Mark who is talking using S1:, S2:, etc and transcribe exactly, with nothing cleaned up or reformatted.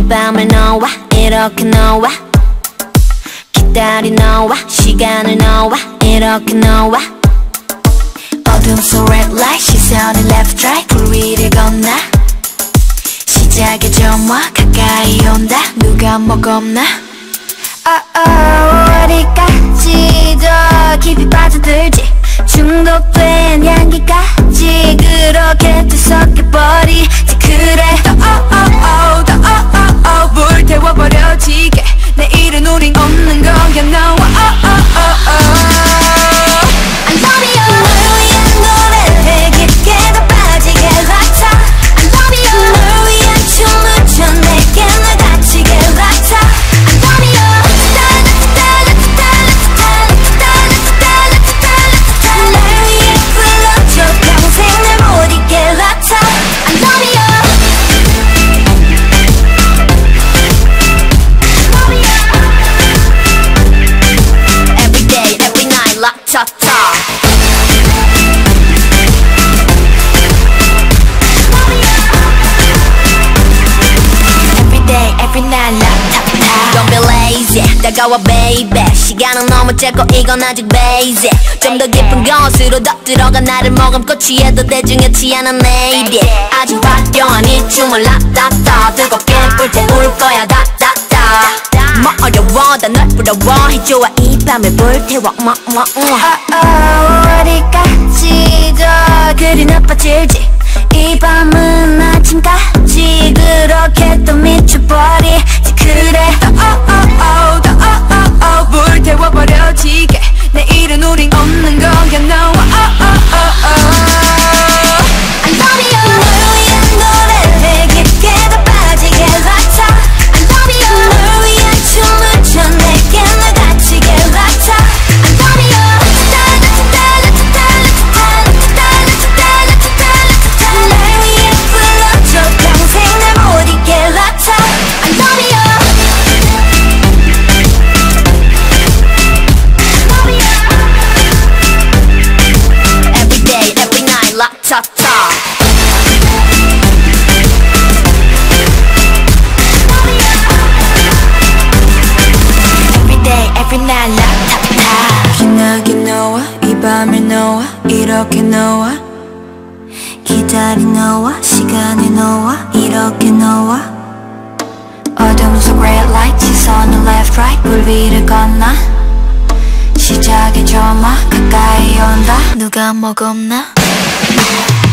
S1: 밤을 너와 이렇게 너와 기다린 너와 시간을 너와 이렇게 너와 어둠 속 red light 시선이 left right 불 위를 건너 시작의 점화 가까이 온다 누가 뭐 겁나 oh, oh, 어디까지 더 깊이 빠져들지 중독된 향기까지 그렇게 뒤섞여버리지 그래 더 oh, oh, oh, 더 oh, oh, oh 불태워버려지게 내일은 우린 없는 거야 너와 oh, oh, oh, oh. I love you 널 위한 노래를 깊게 더 빠지게 라타 I love you 널 위한 춤을 춰 내게 널 다치게 라타 I love you 날 위해 불러줘 평생 날 못 잊게 라타 I love you Every day, every night, LATATA Every day, every night, LATATA Don't be lazy, 다가와 baby 시간은 너무 짧고 이건 아직 basic 좀 더 깊은 것으로 더 들어가 나를 머금고 취해도 대중이지 않은 lady 아주 화려한 이 춤을 LATATA 뜨겁게 불태울 거야 다다다 뭐 어려워 다 널 부러워 해줘와 이 밤을 불태워 뭐 뭐 뭐 어디까지 더 그리 나빠질지 이 밤은 아침까지 그렇게 또 미쳐버리지 그래 더 oh oh oh 더 oh oh oh 불태워버려지게 내일은 우린 없는 거야 너와 oh oh oh oh I love you 널 위한 노래를 깊게 더 빠지게 라타 I love you 널 위한 춤을 춰 내게 널 다치게 라타 I love you 날 위해 불러줘 평생 날 못 잊게 라타 I love you Every day, every night, LATATA Every day, every night, LATATA 기나게 너와 이 밤을 너와 이렇게 너와 기다린 너와 시간을 너와 이렇게 너와 어둠 속 red light 시선을 left right 불 위를 건너 시작의 점화 가까이 온다 누가 뭐 겁나